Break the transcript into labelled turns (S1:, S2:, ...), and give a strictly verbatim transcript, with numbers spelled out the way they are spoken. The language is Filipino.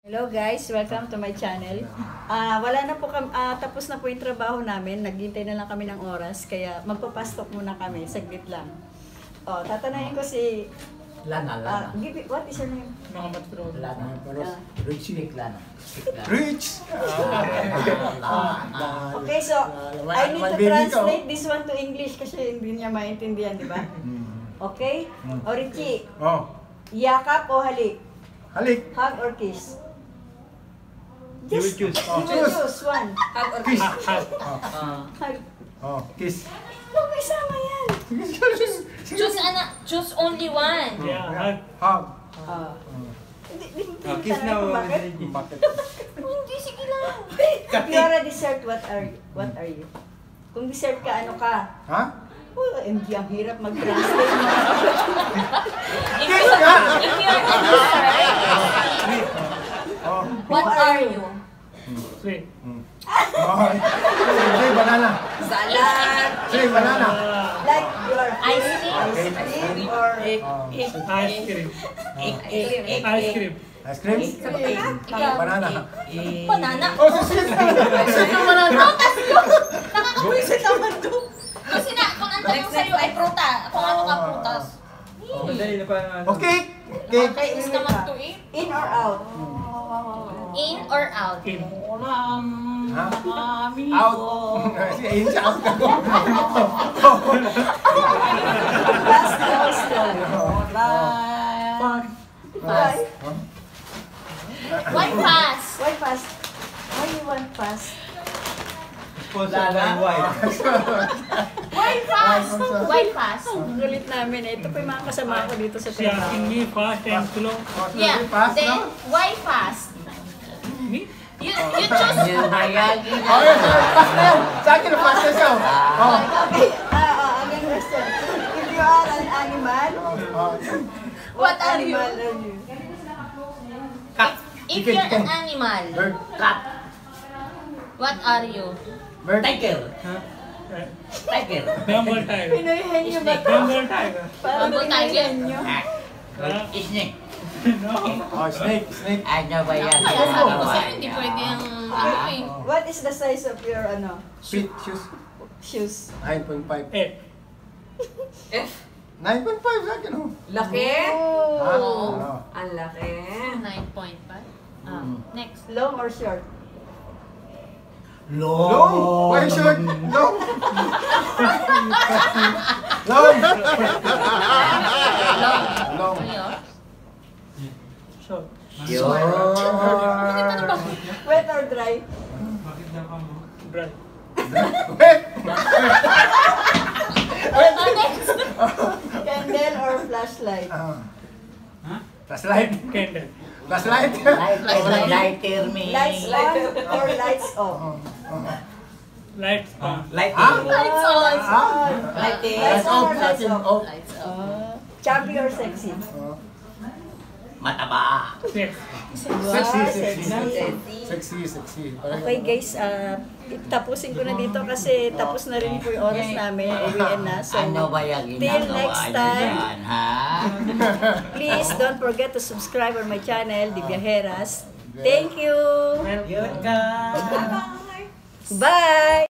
S1: Hello guys, welcome to my channel. Ah, uh, wala na po kami, uh, tapos na po yung trabaho namin. Naghintay na lang kami ng oras, kaya magpapastok muna kami, saglit lang. Oh, tatanayin ko si
S2: Lana, Lana.
S1: Uh, give it, what is your name?
S2: Muhammad Pro. Lana.
S1: Uh,
S2: Rich Nick Lana.
S3: Rich!
S1: Okay, so I need to translate this one to English kasi hindi niya maintindihan, di ba? Okay? O Richie,
S3: Oh,
S1: yakap o halik?
S3: halik.
S1: Hug or kiss?
S4: You will choose.
S1: You will choose one.
S2: Hug or
S3: Kiss.
S2: kiss?
S3: Oh,
S1: Hug.
S3: oh, kiss.
S1: Huwag isama yan.
S5: Choose ana, choose only one.
S4: Yeah, hug.
S3: Hug.
S1: Ah. Hindi, hindi,
S4: Uh, kiss
S1: tanong
S4: now.
S1: ko bakit?
S3: Bakit?
S5: Hindi, sige lang.
S1: If you are a dessert, what are you? What are you? Kung dessert ka, ano ka?
S3: Ha?
S1: Oh, M G, ang hirap mag-translate mo.
S5: If you are if you are a dessert,
S3: Oh.
S5: what are you?
S4: Sweet.
S3: Oh. Say banana.
S1: Salad.
S3: Say banana.
S1: Like your
S5: Ice cream?
S1: ice cream or
S3: Oh.
S4: Ice cream.
S1: egg, egg, egg,
S4: Ice cream.
S3: Ice cream?
S5: Ikaw.
S3: Banana.
S5: Banana.
S3: Oh, sisig.
S5: Sweet na banana. Prutas yun. Nakakabuisit naman to. Kasi na, kung ang tanong sa'yo ay pruta, kung ano ka prutas.
S4: Madali na pa.
S3: Okay. Cake.
S1: Okay,
S5: Is
S1: wait
S5: naman
S1: ka.
S5: to eh.
S1: In or out?
S5: In or out?
S4: In.
S3: Ha? Out. In siya out ka ko.
S1: Fast or slow? Why?
S5: Why pass?
S1: Why fast? Why you want fast?
S4: Sponsored by white.
S5: Why fast? Why fast?
S1: Ang galit namin eh. Ito pa yung mga kasama ko dito sa
S4: Siya,
S1: trabaho.
S4: hindi fast and slow.
S5: Yeah,
S3: Fast,
S5: then
S3: no?
S5: why fast?
S4: Me?
S5: You, you choose.
S3: Oh, yes. Fast na yun. Sa akin, fast na siya. Oh.
S1: Okay, ah, ah, again question. If you are an animal,
S3: Oh.
S5: What are you?
S1: animal are you?
S5: If
S3: Chicken,
S5: you're
S3: chicken.
S5: an animal,
S3: Bird.
S5: what are you?
S3: Bird.
S2: Tiger.
S4: Huh? Eh,
S2: Tiger.
S4: Bengal tiger.
S1: Pinoyhan niyo ba ito?
S4: Bengal tiger.
S1: Parang
S5: Bamboo tiger.
S1: pinoyhan niyo.
S4: Huh?
S2: Snake.
S4: No.
S3: Oh, snake. Snake.
S2: Ano ba yan?
S5: Kaya sabi ko sa'yo, hindi pwede yung ano eh.
S1: What is the size of your ano
S3: Feet. Shoes.
S1: shoes?
S3: nine point five.
S4: Eh.
S3: nine point five sa akin, oh.
S6: Laki?
S3: Ha?
S1: Oh.
S3: Ano?
S6: Ang laki.
S5: nine point five. Ah, next.
S1: Long or short?
S3: Long. Why short? Long. Long. Long.
S5: Ano?
S4: Short.
S2: Yun.
S1: Wet or dry?
S4: Dry.
S3: Wait.
S5: Ah, next.
S1: Candle or flashlight?
S3: Ah. Flashlight.
S4: Candle.
S3: Flashlight.
S2: Lighter, lighter me.
S1: Lights on or lights off?
S4: Lights on.
S2: Lighter.
S5: Lights on.
S3: Ah.
S2: Lighter.
S1: Lights on or
S3: Off.
S1: lights off?
S3: Off.
S5: Lights on.
S1: Uh, chubby or sexy?
S2: Mataba.
S4: Six.
S1: Wow,
S3: Sexy,
S1: sexy.
S3: sexy. Sexy, sexy.
S1: Okay guys, uh, tapusin ko na dito kasi tapos na rin po yung oras namin. Uwiin na. So,
S2: Ano ba yung
S1: till
S2: ginagawa
S1: next
S2: niyo
S1: time,
S2: dyan, ha?
S1: please don't forget to subscribe on my channel, The Viajeras. Thank you!
S2: Yun ka.
S1: Bye!